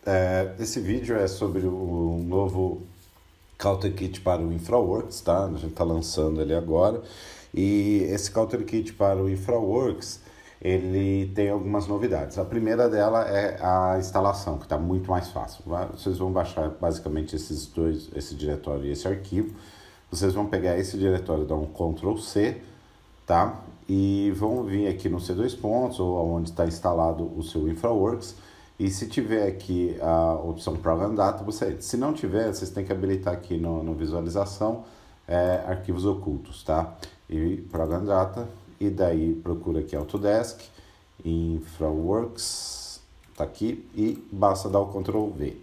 Esse vídeo é sobre o novo Counter Kit para o InfraWorks, tá? A gente está lançando ele agora. E esse Counter Kit para o InfraWorks, ele tem algumas novidades. A primeira dela é a instalação, que está muito mais fácil. Vocês vão baixar basicamente esse diretório e esse arquivo. Vocês vão pegar esse diretório, dar um Ctrl C, tá? E vão vir aqui no C2 pontos, ou onde está instalado o seu InfraWorks. E se tiver aqui a opção Program Data, se não tiver, vocês têm que habilitar aqui no visualização arquivos ocultos, tá? E Program Data, e daí procura aqui Autodesk, InfraWorks, tá aqui, e basta dar o Ctrl V.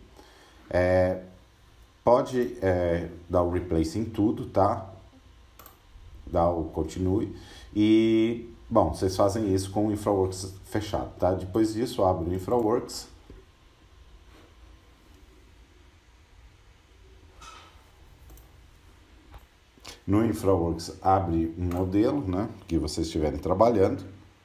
Pode dar o Replace em tudo, tá? Dá o Continue. E, bom, vocês fazem isso com o InfraWorks fechado, tá? Depois disso, abre o InfraWorks. No InfraWorks, abre um modelo, né? Que vocês estiverem trabalhando.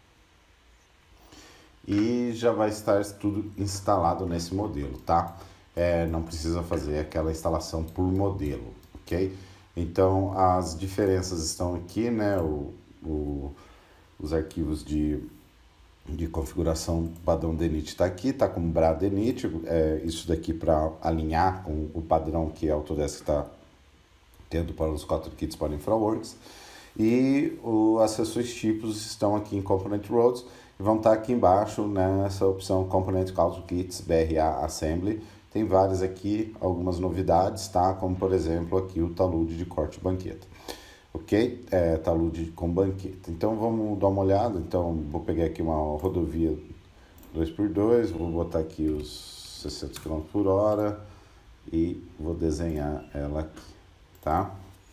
E já vai estar tudo instalado nesse modelo, tá? Não precisa fazer aquela instalação por modelo, ok? Então, as diferenças estão aqui, né? Os arquivos de configuração padrão DENIT está aqui, está como BRA DENIT, isso daqui para alinhar com o padrão que a Autodesk está tendo para os 4 kits para InfraWorks. E os acessórios tipos estão aqui em Component Roads e vão estar aqui embaixo nessa opção Component Counter Kits BRA Assembly. Tem várias aqui, algumas novidades, tá? Como, por exemplo, aqui o talude de corte banqueta. Ok? Talude com banqueta. Então, vamos dar uma olhada. Então, vou pegar aqui uma rodovia 2x2, vou botar aqui os 60 km por hora e vou desenhar ela aqui, tá?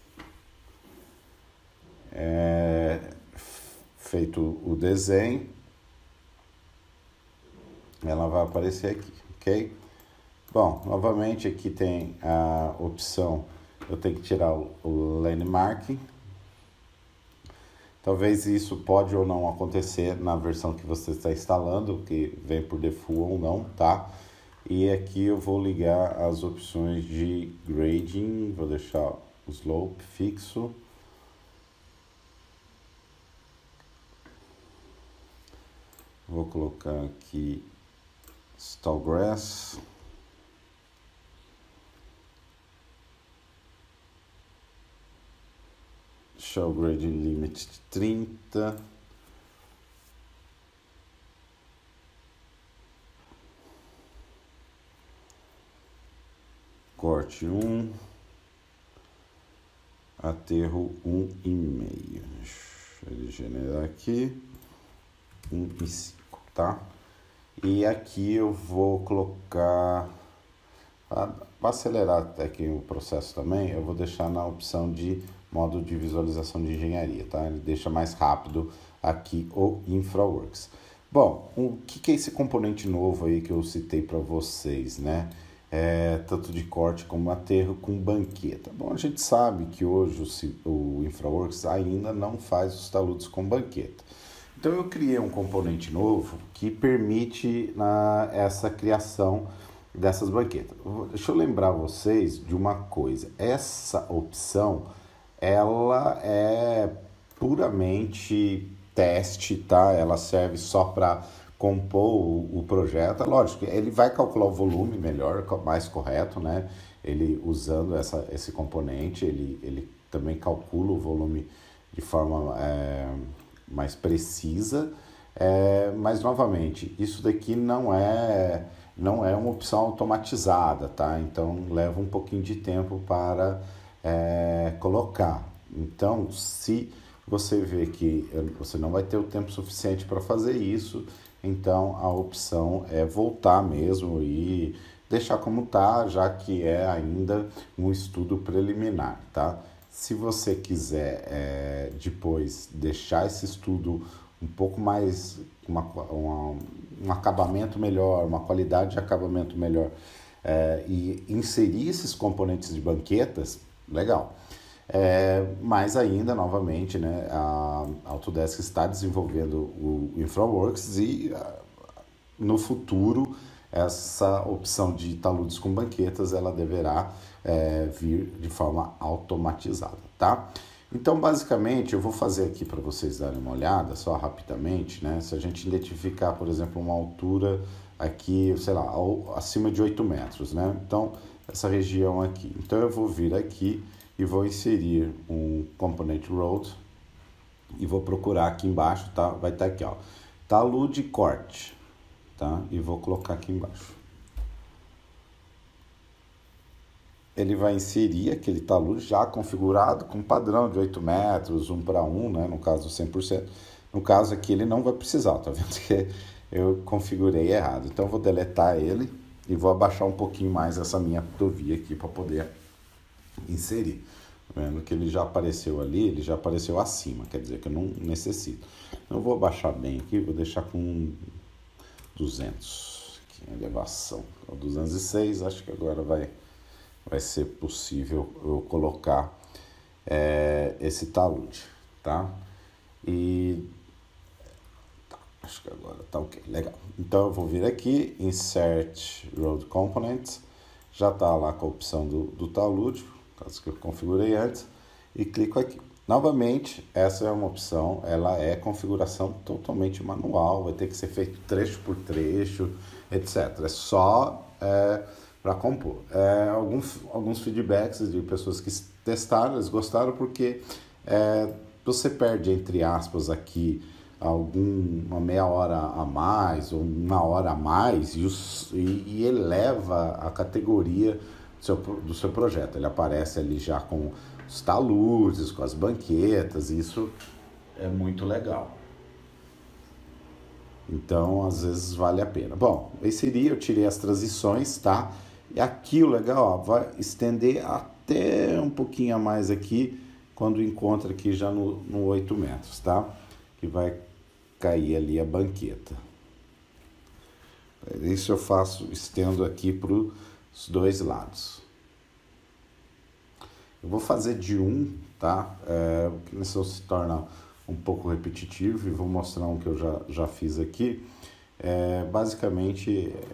Feito o desenho, ela vai aparecer aqui, ok? Bom, novamente aqui tem a opção, eu tenho que tirar o landmarking. Talvez isso pode ou não acontecer na versão que você está instalando, que vem por default ou não, tá? E aqui eu vou ligar as opções de grading, vou deixar o slope fixo. Vou colocar aqui Stallgrass. Show Grading Limit de 30. Corte 1. Aterro 1,5. Deixa ele generar aqui. 1,5, tá? E aqui eu vou colocar, para acelerar até aqui o processo também, eu vou deixar na opção de modo de visualização de engenharia, tá? Ele deixa mais rápido aqui o InfraWorks. Bom, o que é esse componente novo aí que eu citei para vocês, né? Tanto de corte como aterro com banqueta. Bom, a gente sabe que hoje o InfraWorks ainda não faz os taludes com banqueta. Então eu criei um componente novo que permite essa criação dessas banquetas. Deixa eu lembrar vocês de uma coisa. Essa opção, ela é puramente teste, tá? Ela serve só para compor o projeto. Lógico, ele vai calcular o volume melhor, mais correto, né? Ele usando esse componente, ele também calcula o volume de forma mais precisa, mas novamente, isso daqui não é uma opção automatizada, tá? Então leva um pouquinho de tempo para colocar. Então, se você vê que você não vai ter o tempo suficiente para fazer isso, então a opção é voltar mesmo e deixar como tá, já que é ainda um estudo preliminar, tá? Se você quiser depois deixar esse estudo um pouco mais, um acabamento melhor, uma qualidade de acabamento melhor, e inserir esses componentes de banquetas, legal. Mas ainda, novamente, né, a Autodesk está desenvolvendo o InfraWorks e no futuro essa opção de taludes com banquetas, ela deverá vir de forma automatizada, tá? Então, basicamente, eu vou fazer aqui para vocês darem uma olhada, só rapidamente, né? Se a gente identificar, por exemplo, uma altura aqui, sei lá, acima de 8 metros, né? Então, essa região aqui. Então, eu vou vir aqui e vou inserir um Component Road e vou procurar aqui embaixo, tá? Vai estar aqui, ó, talude corte, tá? E vou colocar aqui embaixo. Ele vai inserir aquele talude já configurado com padrão de 8 metros, 1 para 1, né? No caso 100%. No caso aqui ele não vai precisar, tá vendo que eu configurei errado. Então eu vou deletar ele e vou abaixar um pouquinho mais essa minha rodovia aqui para poder inserir. Tá vendo que ele já apareceu ali, ele já apareceu acima, quer dizer que eu não necessito. Então eu vou abaixar bem aqui, vou deixar com 200 aqui, elevação. 206, acho que agora vai ser possível eu colocar esse talude, tá? E acho que agora tá ok, legal. Então eu vou vir aqui, Insert Road Components, já tá lá com a opção do talude, caso que eu configurei antes, e clico aqui. Novamente, essa é uma opção, ela é configuração totalmente manual, vai ter que ser feito trecho por trecho, etc. É só para compor. Alguns feedbacks de pessoas que testaram, eles gostaram porque você perde, entre aspas, aqui uma meia hora a mais ou uma hora a mais e eleva a categoria do seu projeto. Ele aparece ali já com os taludes, com as banquetas, e isso é muito legal. Então, às vezes, vale a pena. Bom, eu tirei as transições, tá? E aqui o legal, ó, vai estender até um pouquinho a mais aqui, quando encontra aqui já no 8 metros, tá? Que vai cair ali a banqueta. Isso eu estendo aqui para os dois lados. Eu vou fazer de um, tá? Porque senão se torna um pouco repetitivo, e vou mostrar um que eu já fiz aqui. Basicamente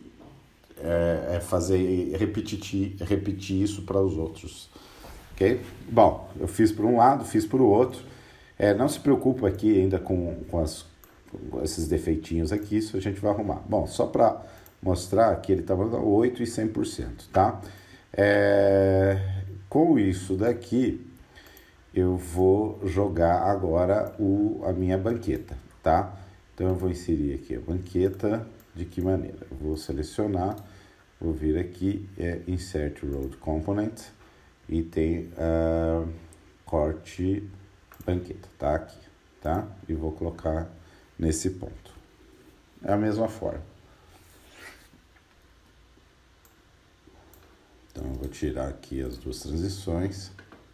repetir isso para os outros, ok? Bom, eu fiz por um lado, fiz por outro. Não se preocupe aqui ainda com esses defeitinhos aqui, isso a gente vai arrumar. Bom, só para mostrar que ele estava 8 e 100%, tá? Com isso daqui, eu vou jogar agora a minha banqueta, tá? Então, eu vou inserir aqui a banqueta. De que maneira? Eu vou selecionar, vou vir aqui, Insert Road Component, e tem corte banqueta, tá? Aqui, tá? E vou colocar nesse ponto. É a mesma forma. Então, eu vou tirar aqui as duas transições.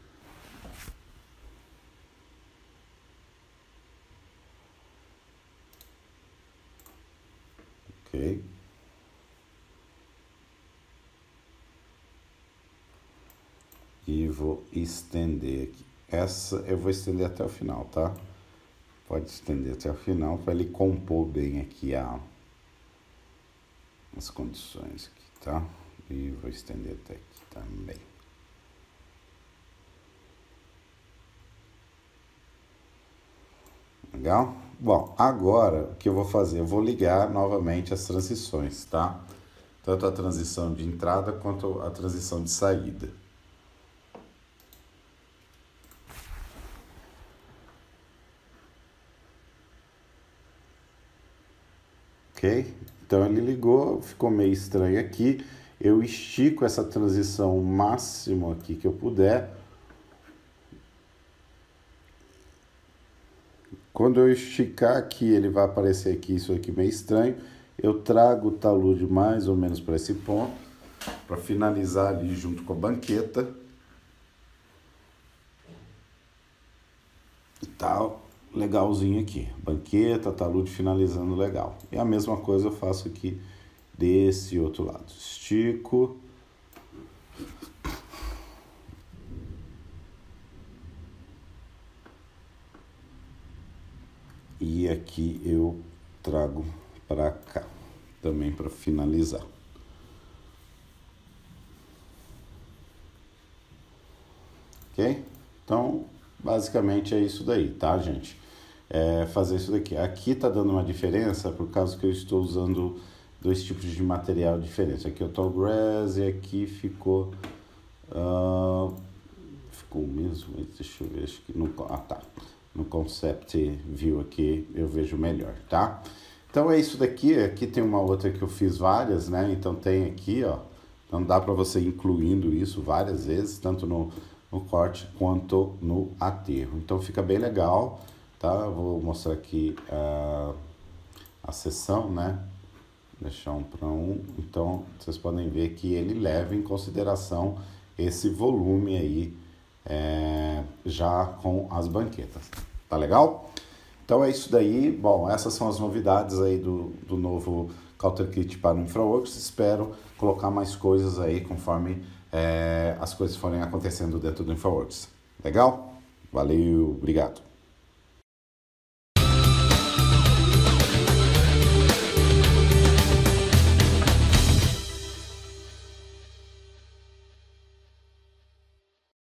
Ok. E vou estender aqui. Essa eu vou estender até o final, tá? Pode estender até o final para ele compor bem aqui as condições aqui, tá? E vou estender até aqui também. Legal? Bom, agora o que eu vou fazer? Eu vou ligar novamente as transições, tá? Tanto a transição de entrada quanto a transição de saída. Ok? Então ele ligou, ficou meio estranho aqui. Eu estico essa transição o máximo aqui que eu puder. Quando eu esticar aqui, ele vai aparecer aqui, isso aqui meio estranho. Eu trago o talude mais ou menos para esse ponto, para finalizar ali junto com a banqueta. E tal, legalzinho aqui. Banqueta, talude finalizando legal. E a mesma coisa eu faço aqui desse outro lado. Estico. E aqui eu trago para cá, também para finalizar. Ok? Então, basicamente é isso daí, tá, gente? Fazer isso daqui. Aqui tá dando uma diferença por causa que eu estou usando dois tipos de material diferentes. Aqui é o Tall Grass e aqui ficou... ficou mesmo, deixa eu ver, acho que tá. No Concept View aqui eu vejo melhor, tá? Então é isso daqui. Aqui tem uma outra que eu fiz várias, né? Então tem aqui, ó. Então dá para você ir incluindo isso várias vezes, tanto no corte quanto no aterro. Então fica bem legal, tá? Eu vou mostrar aqui a seção, né? Deixar um para um. Então vocês podem ver que ele leva em consideração esse volume aí, já com as banquetas. Tá legal? Então é isso daí. Bom, essas são as novidades aí do novo Counter Kit para o InfraWorks. Espero colocar mais coisas aí conforme as coisas forem acontecendo dentro do InfraWorks. Legal? Valeu, obrigado.